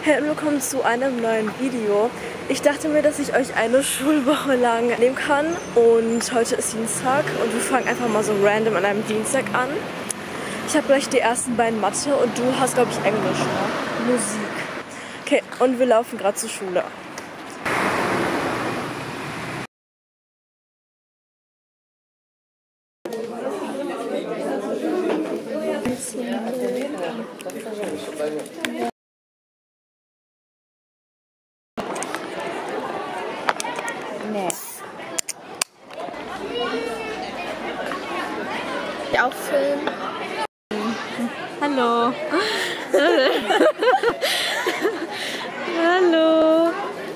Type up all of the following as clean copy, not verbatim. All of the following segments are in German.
Hey und willkommen zu einem neuen Video. Ich dachte mir, dass ich euch eine Schulwoche lang nehmen kann und heute ist Dienstag und wir fangen einfach mal so random an einem Dienstag an. Ich habe gleich die ersten beiden Mathe und du hast, glaube ich, Englisch, ne? Musik. Okay, und wir laufen gerade zur Schule. Nee. Auch filmen. Hallo. Hallo.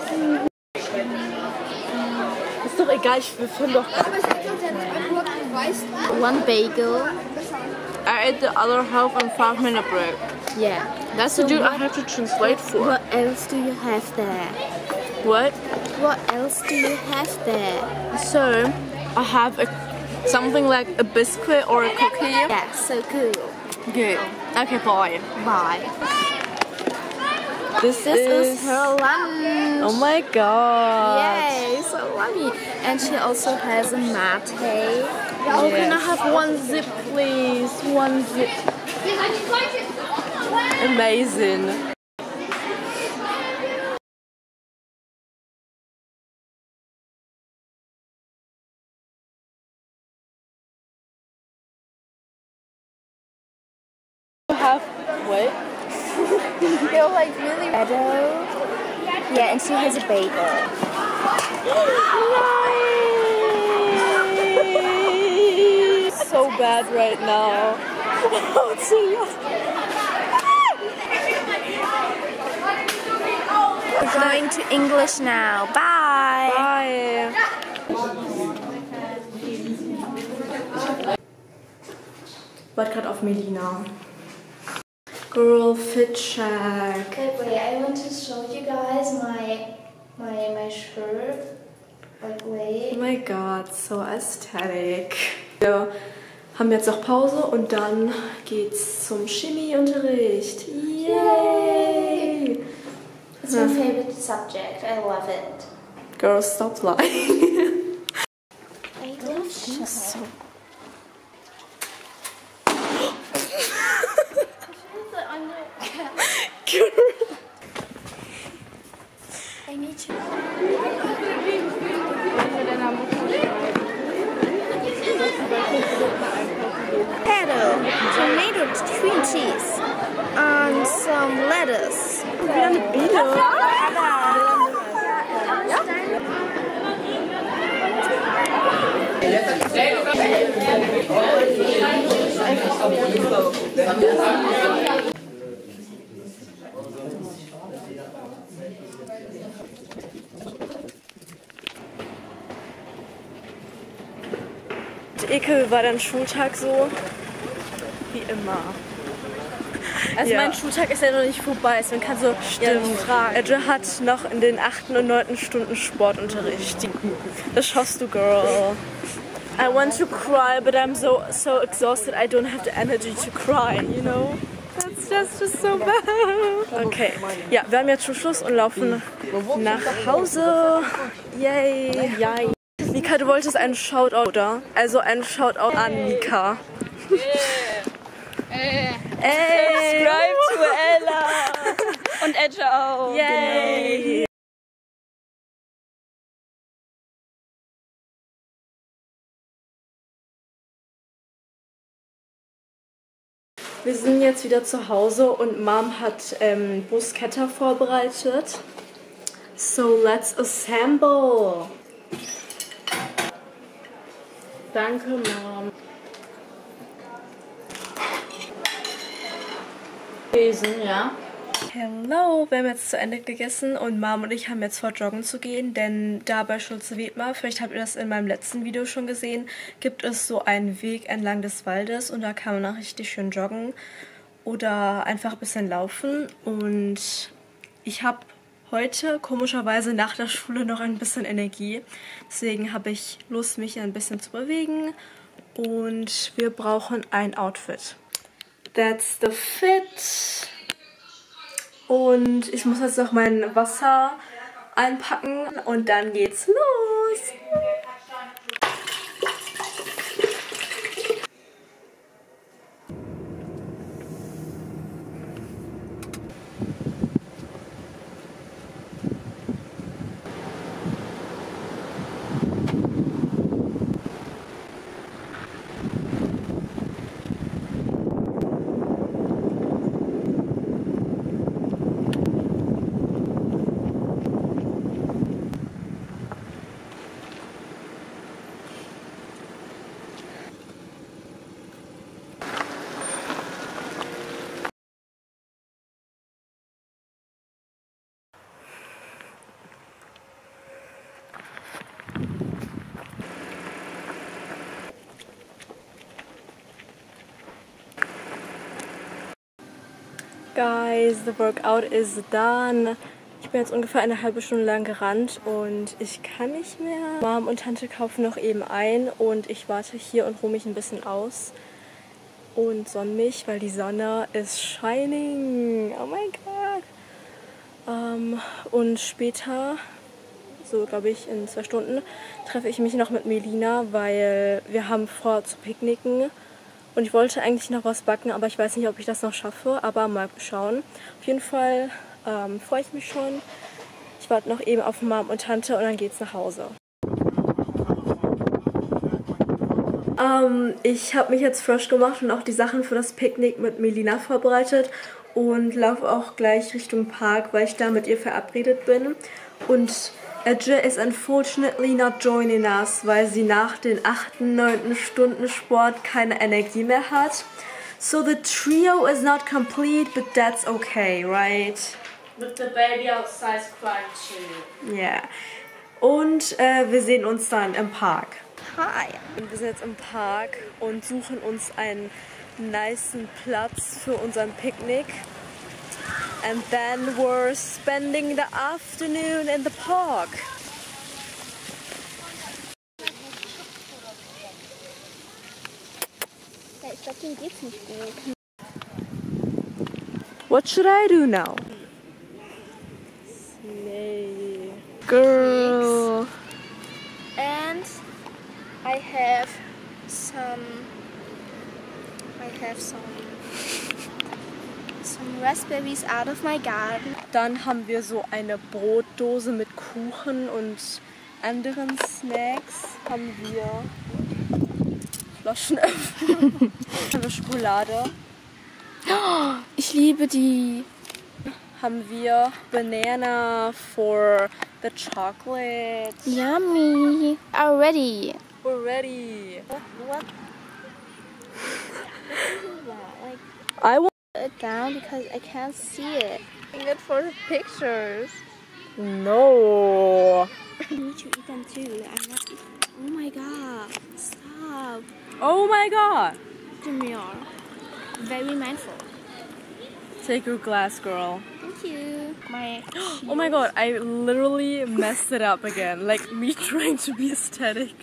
Ist doch egal, wir filmen doch gar nicht. One bagel. I ate the other half in 5-minute break. Yeah. That's the dude I have to translate for. What else do you have there? What? What else do you have there? So, I have something like a biscuit or a cookie. Yeah, so cool. Good. Okay, bye. Bye. This is her lunch. Oh my god. Yay, so yummy. And she also has a mate. Oh, can I have one zip, please? One zip. Amazing. Have what? They're like really meadow. Yeah, and she has a bagel. Nice. So bad right now. Oh, it's so loud. We're going to English now. Bye. Bye. Warte gerade auf Melina. Girl fit check. Okay, wait, I want to show you guys my shirt. Like, wait. Oh my god, so aesthetic. Wir haben jetzt noch Pause und dann geht's zum Chemieunterricht. Yay! It's my favorite subject. I love it. Girl, stop lying. I love So. I need to. Potato, tomato, cream cheese, and some lettuce. Wieder eine Biene. Ekel war dein Schultag so? Wie immer. Also mein Schultag ist ja noch nicht vorbei, deswegen kannst du ja nicht fragen. Edge hat noch in den 8. und 9. Stunden Sportunterricht. Das schaffst du, Girl. I want to cry, but I'm so exhausted I don't have the energy to cry, you know? That's just so bad. Okay, ja, wir haben jetzt schon Schluss und laufen nach Hause. Yay. Yay. Nika, du wolltest einen Shoutout, oder? Also einen Shoutout an Nika. Subscribe to Ella und Edge auch. Yay! Genau. Wir sind jetzt wieder zu Hause und Mom hat Bruschetta vorbereitet. So let's assemble. Danke, Mom. Ja. Hello, wir haben jetzt zu Ende gegessen und Mom und ich haben jetzt vor, joggen zu gehen, denn da bei Schulze-Wiedmer, vielleicht habt ihr das in meinem letzten Video schon gesehen, gibt es so einen Weg entlang des Waldes und da kann man auch richtig schön joggen oder einfach ein bisschen laufen und ich habe heute komischerweise nach der Schule noch ein bisschen Energie, deswegen habe ich Lust, mich ein bisschen zu bewegen und wir brauchen ein Outfit. That's the fit. Und ich muss jetzt noch mein Wasser einpacken und dann geht's los. Guys, the workout is done. Ich bin jetzt ungefähr eine halbe Stunde lang gerannt und ich kann nicht mehr. Mom und Tante kaufen noch eben ein und ich warte hier und ruhe mich ein bisschen aus und sonne mich, weil die Sonne ist shining. Oh mein Gott. Und später, so glaube ich in 2 Stunden, treffe ich mich noch mit Melina, weil wir haben vor zu picknicken. Und ich wollte eigentlich noch was backen, aber ich weiß nicht, ob ich das noch schaffe, aber mal schauen. Auf jeden Fall freue ich mich schon. Ich warte noch eben auf Mom und Tante und dann geht's nach Hause. Ich habe mich jetzt frisch gemacht und auch die Sachen für das Picknick mit Melina vorbereitet und laufe auch gleich Richtung Park, weil ich da mit ihr verabredet bin. Und Edge is unfortunately not joining us, weil sie nach den 8. 9. Stunden Sport keine Energie mehr hat. So the trio is not complete, but that's okay, right? With the baby outside crying too. Yeah. Und wir sehen uns dann im Park. Hi. Wir sind jetzt im Park und suchen uns einen nicen Platz für unseren Picknick. And then we're spending the afternoon in the park. Ja, ich glaube, dem geht's nicht gut. What should I do now? Slay. Girl. And I have some raspberries out of my garden. Dann haben wir so eine Brotdose mit Kuchen und anderen Snacks. Haben wir Flaschenöffner. Haben wir Schokolade. Ich liebe die. Haben wir Banana for the chocolate. Yummy. Already. We're ready. What? I want It down because I can't see it. Good for the pictures. no. You need to eat them too. I'm not eating. Oh my god. Stop. Oh my god. Demure. Very mindful. Take your glass, girl. Thank you. My Oh my god, I literally messed it up again. Like me trying to be aesthetic.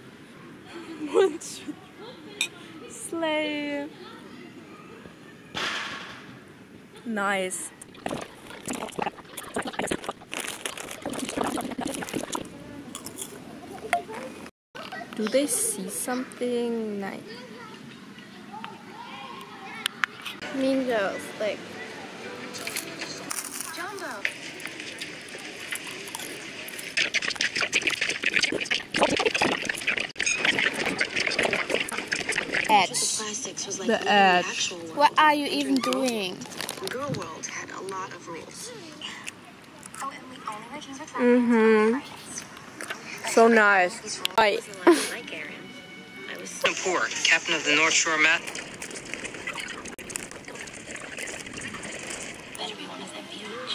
Slay. Nice. Do they see something? Nice. Mean Girls, like. Edge. The edge. What are you even doing? Girl World had a lot of rules. So nice. Right. Like Aaron, I was poor, captain of the North Shore Mat. Better be one of them biatch.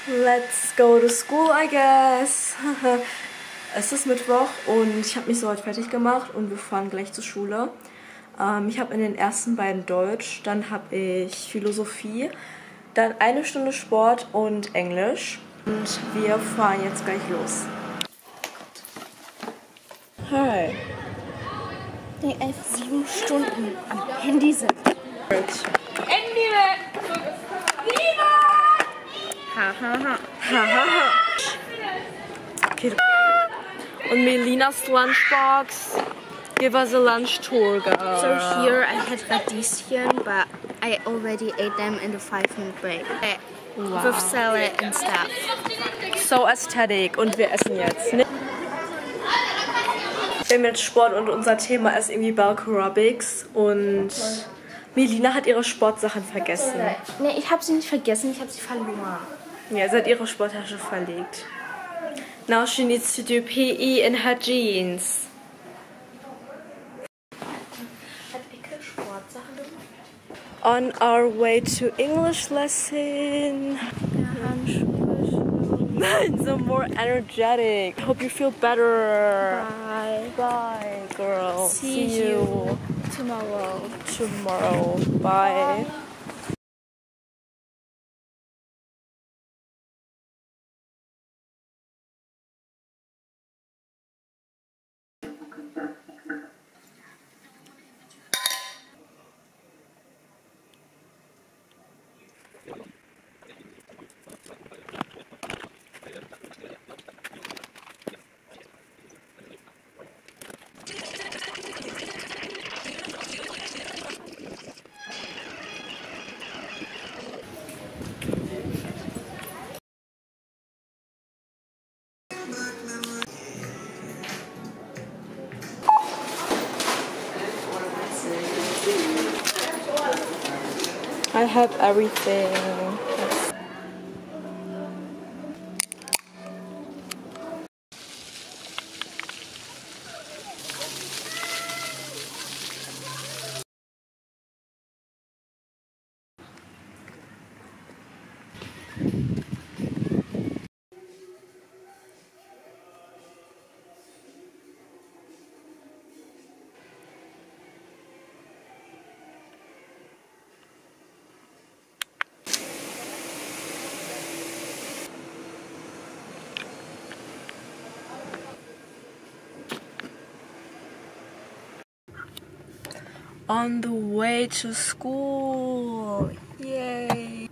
Let's go to school, I guess. Es ist Mittwoch und ich habe mich so heute fertig gemacht und wir fahren gleich zur Schule. Ich habe in den ersten beiden Deutsch, dann habe ich Philosophie, dann eine Stunde Sport und Englisch. Und wir fahren jetzt gleich los. Hi. Die 7 Stunden am Handy sind. Handy weg! Hahaha. Hahaha. Okay. Und Melinas Lunchbox. Give us a lunch tour, girl. So here I had Radieschen, but I already ate them in the 5-minute break. With salad and stuff. So aesthetic. Und wir essen jetzt. Wir haben jetzt Sport und unser Thema ist irgendwie Bulk Aerobics. Und Melina hat ihre Sportsachen vergessen. Nee, ich habe sie nicht vergessen, ich habe sie verloren. Ja, sie hat ihre Sporttasche verlegt. Now she needs to do PE in her jeans. On our way to English lesson. So more energetic. Hope you feel better. Bye. Bye, girl. See you tomorrow. Tomorrow. Bye. I have everything. On the way to school. Yay.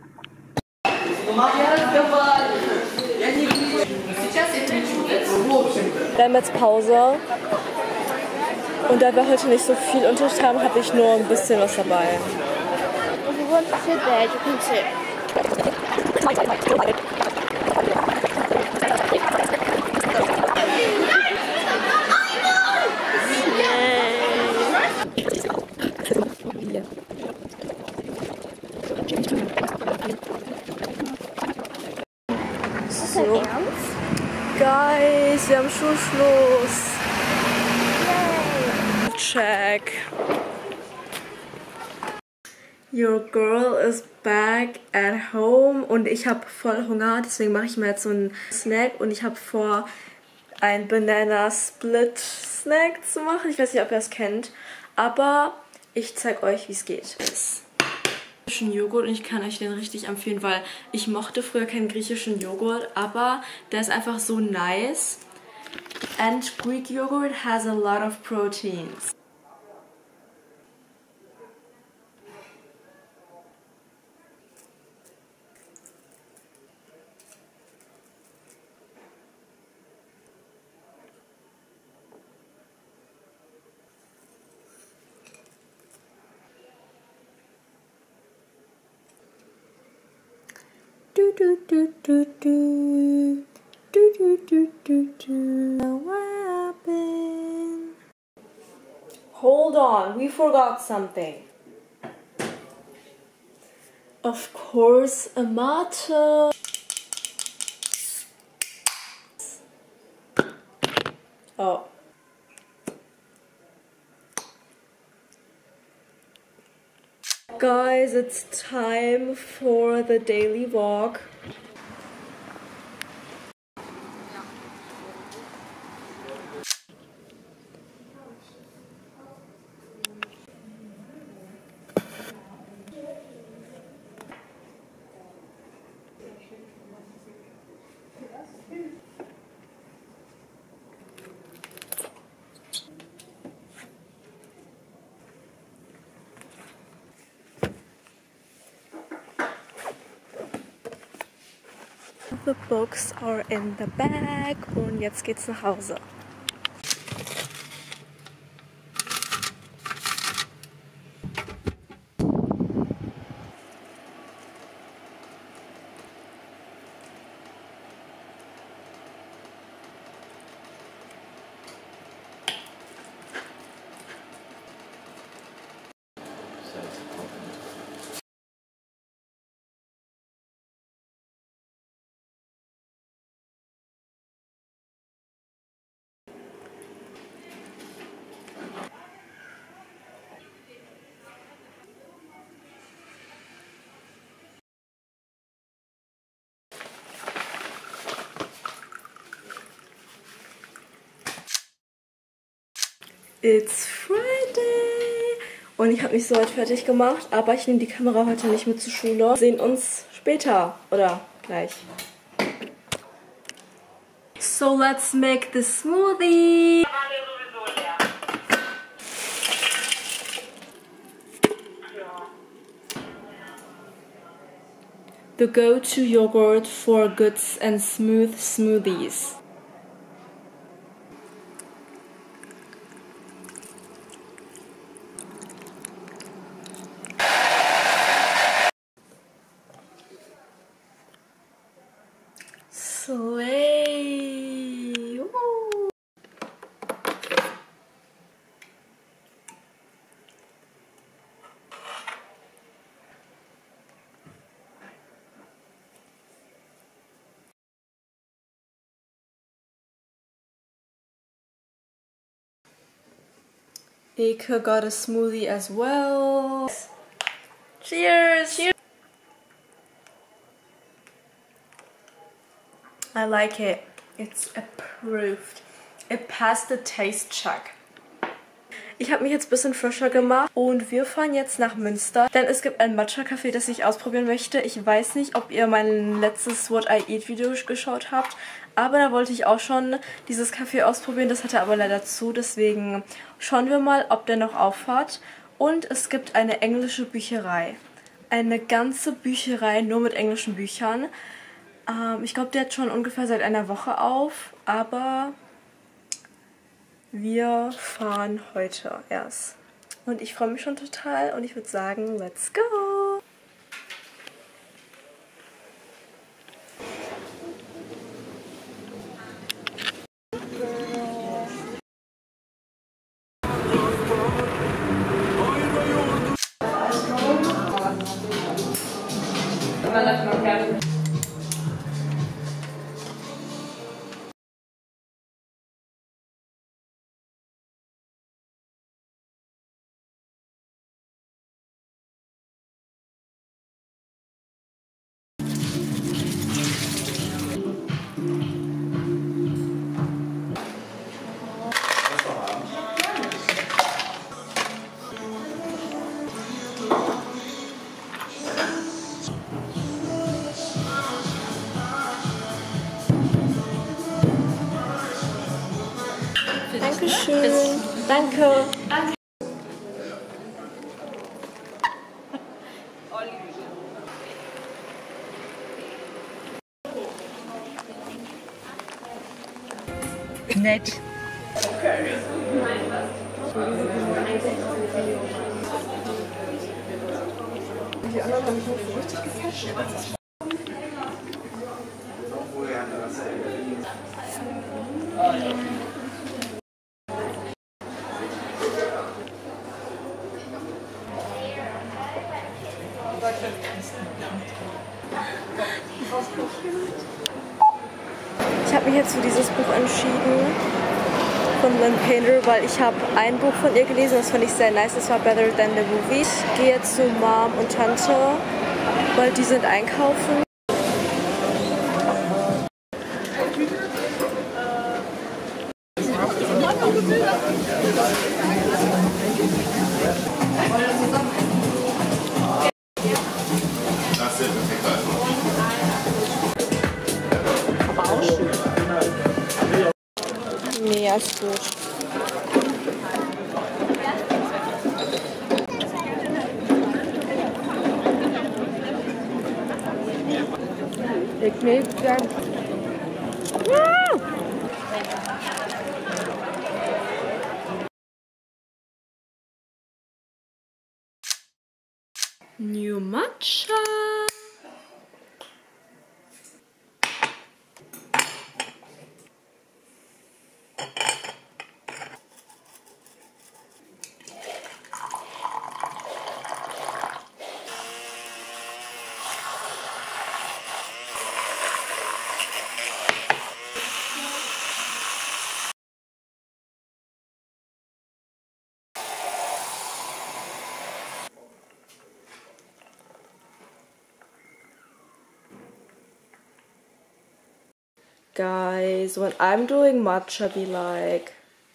Wir haben jetzt Pause. Und da wir heute nicht so viel Unterricht haben, habe ich nur ein bisschen was dabei. If you want to sit there, you can sit. So. Guys, wir haben Schulschluss. Yay. Check. Your girl is back at home und ich habe voll Hunger, deswegen mache ich mir jetzt so einen Snack und ich habe vor, ein Banana Split Snack zu machen. Ich weiß nicht, ob ihr es kennt, aber ich zeige euch, wie es geht. Griechischen Joghurt und ich kann euch den richtig empfehlen, weil ich mochte früher keinen griechischen Joghurt, aber der ist einfach so nice. And Greek yogurt has a lot of proteins. Do do do do do do do do do do. What happened? Hold on, we forgot something. Of course, a mate. Oh. Guys, it's time for the daily walk. The books are in the bag und jetzt geht's nach Hause. It's Friday! Und ich habe mich so weit fertig gemacht, aber ich nehme die Kamera heute nicht mit zur Schule. Wir sehen uns später oder gleich. So let's make the smoothie! The go-to yogurt for good and smooth smoothies. Slay! Woo. Eke got a smoothie as well. Cheers! Cheers! I like it. It's approved. It passed the taste check. Ich habe mich jetzt ein bisschen frischer gemacht und wir fahren jetzt nach Münster, denn es gibt ein Matcha-Café, das ich ausprobieren möchte. Ich weiß nicht, ob ihr mein letztes What I Eat Video geschaut habt, aber da wollte ich auch schon dieses Café ausprobieren. Das hatte aber leider zu, deswegen schauen wir mal, ob der noch aufhat. Und es gibt eine englische Bücherei. Eine ganze Bücherei nur mit englischen Büchern. Ich glaube, der hat schon ungefähr seit einer Woche auf, aber wir fahren heute erst. Und ich freue mich schon total und ich würde sagen, let's go! Dankeschön. Danke. Nett. Die anderen haben mich nicht so richtig gefasst. Ich habe mich jetzt für dieses Buch entschieden von Lynn Painter, weil ich habe ein Buch von ihr gelesen, das fand ich sehr nice, das war Better Than the Movie. Ich gehe jetzt zu Mom und Tante, weil die sind einkaufen. Nee, ist gut. Ik neem het. New Matcha. Guys, when I'm doing matcha, be like.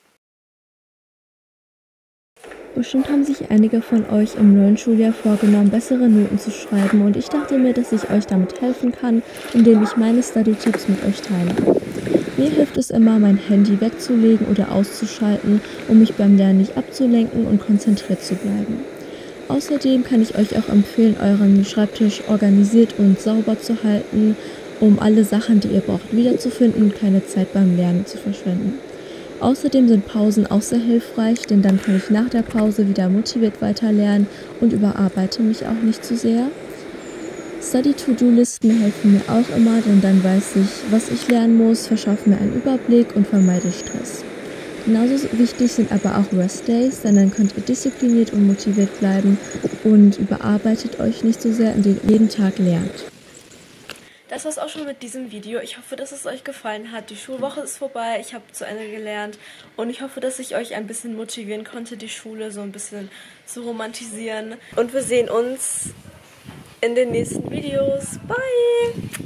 Bestimmt haben sich einige von euch im neuen Schuljahr vorgenommen, bessere Noten zu schreiben, und ich dachte mir, dass ich euch damit helfen kann, indem ich meine Study-Tipps mit euch teile. Mir hilft es immer, mein Handy wegzulegen oder auszuschalten, um mich beim Lernen nicht abzulenken und konzentriert zu bleiben. Außerdem kann ich euch auch empfehlen, euren Schreibtisch organisiert und sauber zu halten, um alle Sachen, die ihr braucht, wiederzufinden und keine Zeit beim Lernen zu verschwenden. Außerdem sind Pausen auch sehr hilfreich, denn dann kann ich nach der Pause wieder motiviert weiterlernen und überarbeite mich auch nicht zu sehr. Study-To-Do-Listen helfen mir auch immer, denn dann weiß ich, was ich lernen muss, verschaffe mir einen Überblick und vermeide Stress. Genauso wichtig sind aber auch Rest-Days, denn dann könnt ihr diszipliniert und motiviert bleiben und überarbeitet euch nicht so sehr, indem ihr jeden Tag lernt. Das war's auch schon mit diesem Video. Ich hoffe, dass es euch gefallen hat. Die Schulwoche ist vorbei, ich habe zu Ende gelernt und ich hoffe, dass ich euch ein bisschen motivieren konnte, die Schule so ein bisschen zu romantisieren. Und wir sehen uns in den nächsten Videos. Bye!